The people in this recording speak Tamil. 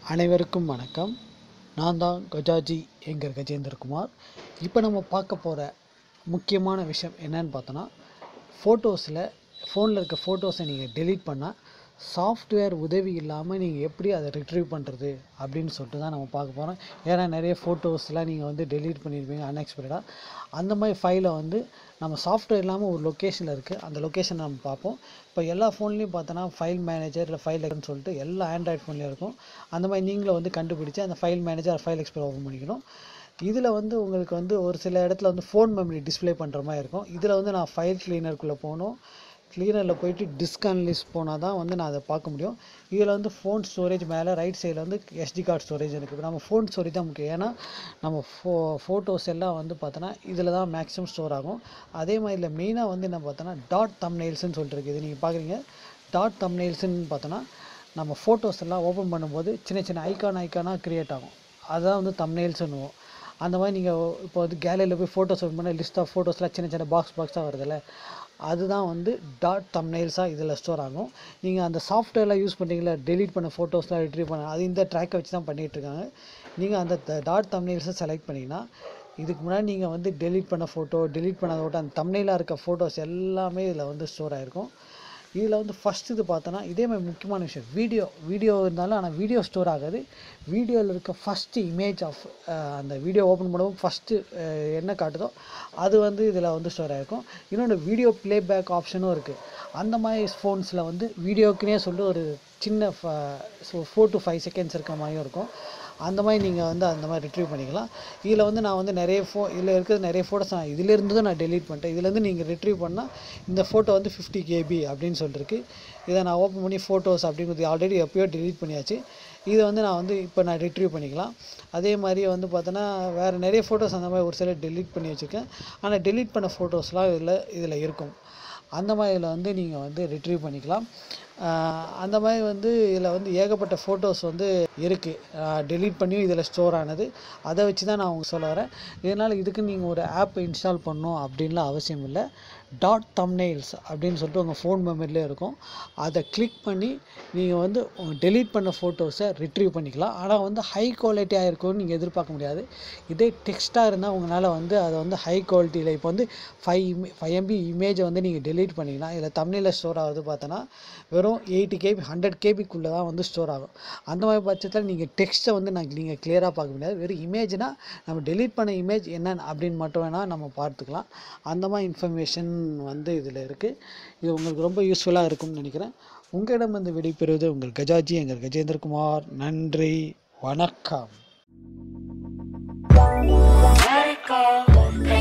அனைவருக்கும் வணக்கம். நான் தான் கஜாஜி என்கிற கஜேந்திரகுமார். இப்போ நம்ம பார்க்க போகிற முக்கியமான விஷயம் என்னன்னு பார்த்தோன்னா, ஃபோனில் இருக்க ஃபோட்டோஸை நீங்கள் டெலீட் பண்ணால் சாஃப்ட்வேர் உதவி இல்லாமல் நீங்கள் எப்படி அதை ரிட்ரீவ் பண்ணுறது அப்படின்னு சொல்லிட்டு தான் நம்ம பார்க்க போகிறோம். ஏன்னா நிறைய ஃபோட்டோஸ்லாம் நீங்கள் வந்து டெலீட் பண்ணியிருப்பீங்க அன்எக்ஸ்பெக்டடாக. அந்த மாதிரி ஃபைலை வந்து நம்ம சாஃப்ட்வேர் இல்லாமல் ஒரு லொக்கேஷனில் இருக்குது, அந்த லொக்கேஷனை நம்ம பார்ப்போம். இப்போ எல்லா ஃபோன்லேயும் பார்த்தோன்னா ஃபைல் மேனேஜர் இல்லை ஃபைல் எக்ஸ்ப்ளோரர்னு சொல்லிட்டு எல்லா ஆண்ட்ராய்ட் ஃபோன்லேயும் இருக்கும். அந்த மாதிரி நீங்களும் வந்து கண்டுபிடிச்சி அந்த file manager file explorer open பண்ணிக்கணும். இதில் வந்து உங்களுக்கு வந்து ஒரு சில இடத்துல வந்து ஃபோன் மெமரி டிஸ்பிளே பண்ணுற மாதிரி இருக்கும். இதில் வந்து நான் ஃபைல் கிளீனருக்குள்ளே போகணும். கிளீனரில் போயிட்டு டிஸ்க் அனலிஸ்ட் போனால் தான் வந்து நான் அதை பார்க்க முடியும். இதில் வந்து ஃபோன் ஸ்டோரேஜ் மேலே ரைட் சைடில் வந்து எஸ்டி கார்டு ஸ்டோரேஜ் இருக்குது. நம்ம ஃபோன் ஸ்டோரேஜ் தான் முக்கியம். ஏன்னா நம்ம ஃபோட்டோஸ் எல்லாம் வந்து பார்த்தோன்னா இதில் தான் மேக்ஸிமம் ஸ்டோர் ஆகும். அதே மாதிரி இதில் மெயினாக வந்து என்ன பார்த்தோன்னா டாட் தம்ப்நெயில்ஸ்னு சொல்லிட்டு இருக்குது. இது நீங்கள் பார்க்குறீங்க. டாட் தம்ப்நெயில்ஸ்ன்னு பார்த்தோன்னா நம்ம ஃபோட்டோஸ் எல்லாம் ஓப்பன் பண்ணும்போது சின்ன சின்ன ஐக்கானாக க்ரியேட் ஆகும். அதுதான் வந்து தம்ப்நெயில்ஸ்ன்னுவோம். அந்த மாதிரி நீங்கள் இப்போ வந்து கேலரியில் போய் ஃபோட்டோஸ் ஓப்பன் பண்ணால் லிஸ்ட் ஆஃப் ஃபோட்டோஸ்லாம் சின்ன சின்ன பாக்ஸாக வருதில்ல, அதுதான் வந்து டாட் தம்ப்நெயில்ஸாக இதில் ஸ்டோர் ஆகும். நீங்கள் அந்த சாஃப்ட்வேர்லாம் யூஸ் பண்ணுறீங்களா, டெலீட் பண்ண ஃபோட்டோஸ்லாம் ரிட்ரீவ் பண்ண, அது இந்த ட்ராக்கை வச்சு தான் பண்ணிகிட்ருக்காங்க. நீங்கள் அந்த டாட் தம்ப்நெயில்ஸை செலக்ட் பண்ணிங்கன்னா இதுக்கு முன்னாடி நீங்கள் வந்து டெலீட் பண்ண ஃபோட்டோ, டெலீட் பண்ணாத ஃபோட்டோ, அந்த தம்ப்நெயிலாக இருக்க ஃபோட்டோஸ் எல்லாமே இதில் வந்து ஸ்டோர் ஆகிருக்கும். இதில் வந்து ஃபஸ்ட்டு இது பார்த்தோன்னா இதே மாதிரி முக்கியமான விஷயம் வீடியோ இருந்தாலும், ஆனால் வீடியோ ஸ்டோர் ஆகாது. வீடியோவில் இருக்க ஃபஸ்ட்டு இமேஜ் ஆஃப் அந்த வீடியோ ஓப்பன் பண்ணும்போது ஃபஸ்ட்டு என்ன காட்டுதோ அது வந்து இதில் வந்து ஸ்டோர் ஆகிருக்கும். இன்னொன்று வீடியோ ப்ளேபேக் ஆப்ஷனும் இருக்குது. அந்த மாதிரி ஃபோன்ஸில் வந்து வீடியோக்குனே சொல்லிட்டு ஒரு சின்ன 4 to 5 செகண்ட்ஸ் இருக்கிற மாதிரியும் இருக்கும். அந்த மாதிரி நீங்கள் வந்து அந்த மாதிரி ரிட்ரீவ் பண்ணிக்கலாம். இதில் வந்து நான் வந்து இதில் இருக்கிறது நிறைய ஃபோட்டோஸ் நான் இதிலேருந்து தான் நான் டெலீட் பண்ணிட்டேன். இதுலேருந்து நீங்கள் ரிட்ரீவ் பண்ணால் இந்த ஃபோட்டோ வந்து 50 KB அப்படின்னு சொல்லிருக்கு. இதை நான் ஓப்பன் பண்ணி ஃபோட்டோஸ் அப்படிங்கிறது ஆல்ரெடி எப்போயோ டெலீட் பண்ணியாச்சு. இதை வந்து இப்போ நான் ரிட்ரீவ் பண்ணிக்கலாம். அதே மாதிரி வந்து பார்த்தோன்னா வேறு நிறைய ஃபோட்டோஸ் அந்த மாதிரி ஒரு சில டெலீட் பண்ணி வச்சுருக்கேன். ஆனால் டெலீட் பண்ண ஃபோட்டோஸ்லாம் இதில் இருக்கும். அந்த மாதிரி இதில் வந்து நீங்கள் வந்து ரிட்ரீவ் பண்ணிக்கலாம். அந்த மாதிரி வந்து இதில் வந்து ஏகப்பட்ட ஃபோட்டோஸ் வந்து இருக்குது. டெலீட் பண்ணியும் இதில் ஸ்டோர் ஆனது. அதை வச்சு தான் நான் உங்களுக்கு சொல்ல வரேன். இதனால் இதுக்கு நீங்கள் ஒரு ஆப் இன்ஸ்டால் பண்ணணும் அப்படின்லாம் அவசியம் இல்லை. டாட் தம்ப்நெயில்ஸ் அப்படின்னு சொல்லிட்டு உங்கள் ஃபோன் மெமரியிலே இருக்கும். அதை கிளிக் பண்ணி நீங்கள் வந்து டெலீட் பண்ண ஃபோட்டோஸை ரிட்ரீவ் பண்ணிக்கலாம். ஆனால் வந்து ஹை குவாலிட்டியாக இருக்கும்னு நீங்கள் எதிர்பார்க்க முடியாது. இதே டெக்ஸ்ட்டாக இருந்தால் உங்களால் வந்து அதை வந்து ஹை குவாலிட்டியில் இப்போ வந்து 5 MB இமேஜை வந்து நீங்கள் டெலீட் பண்ணிங்கன்னா இதில் தம்ப்நெயிலில் ஸ்டோர் ஆகுது பார்த்தோன்னா வெறும் 80 KB 100 KBக்குள்ளே தான் வந்து ஸ்டோர் ஆகும். அந்த மாதிரி பட்சத்தில் நீங்கள் டெக்ஸ்ட்டை வந்து நீங்கள் கிளியராக பார்க்க முடியாது. வெறும் இமேஜ்னால் நம்ம டெலீட் பண்ண இமேஜ் என்னன்னு அப்படின்னு மட்டும் வேணால் நம்ம பார்த்துக்கலாம். அந்த மாதிரி இன்ஃபர்மேஷன் வந்து இதில் இருக்குது. இது உங்களுக்கு ரொம்ப யூஸ்ஃபுல்லாக இருக்கும்னு நினைக்கிறேன். உங்களிடம் வந்து விடைபெறுவது உங்கள் கஜாஜி எங்கள் கஜேந்திரகுமார். நன்றி, வணக்கம்.